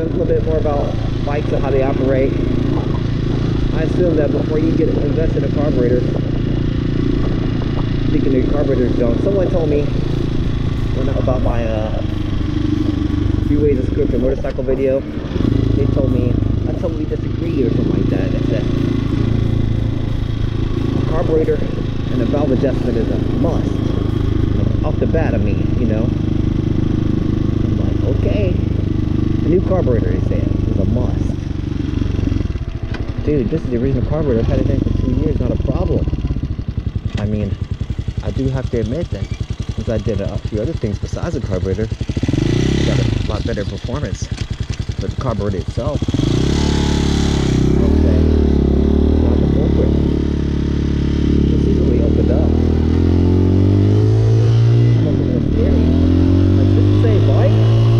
little bit more about bikes and how they operate. I assume that before you get invested in a carburetor, thinking your carburetor's junk. Someone told me about my 3 ways to script a motorcycle video. They told me I totally disagree or something like that. They said a carburetor and a valve adjustment is a must. Like, off the bat, I mean, you know. I'm like, okay. A new carburetor, they said, is a must. Dude, this is the original carburetor. I've had it in for 2 years, not a problem. I mean, I do have to admit that since I did a few other things besides the carburetor, I got a lot better performance with the carburetor itself. Okay, not the culprit. This easily opened up. I'm a little scary. Like, this is the same bike?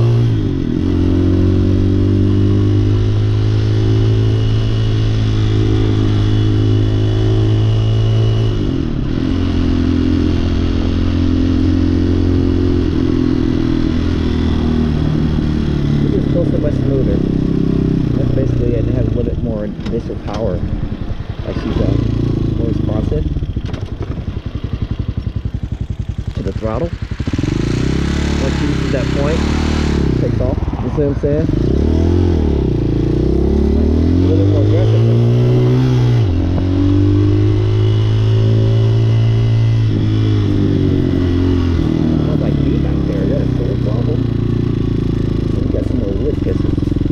So much smoother. That's basically it. It has a little bit more initial power. Like she's more responsive to the throttle. Once she reaches that point, it takes off. You see what I'm saying? Like, a little bit more aggressively. Sounds like beat back there. That is so horrible. Got some more wood kisses.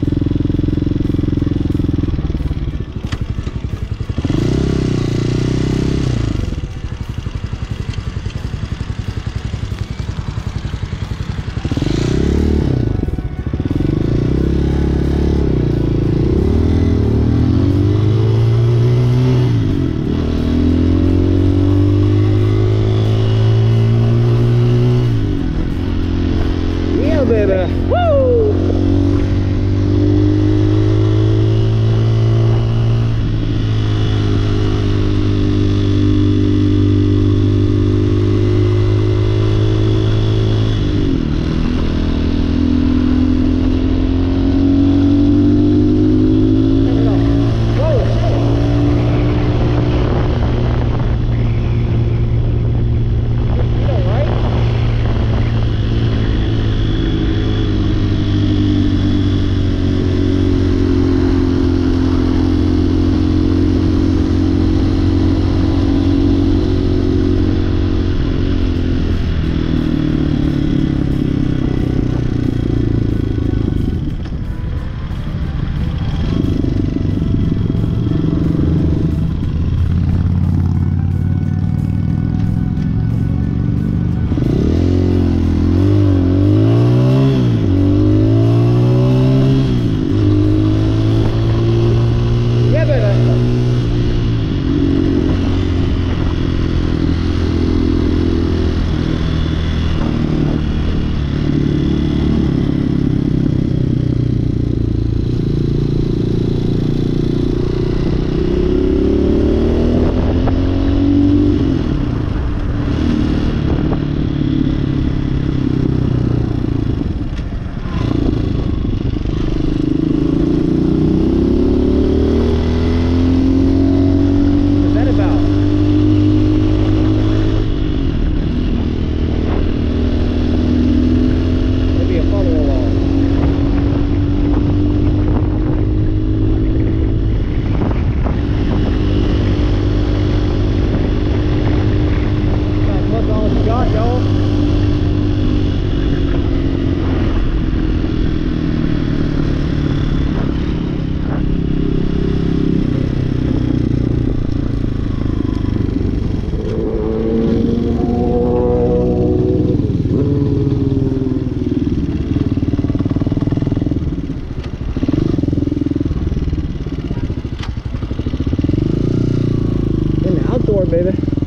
Yeah, baby. Woo! baby.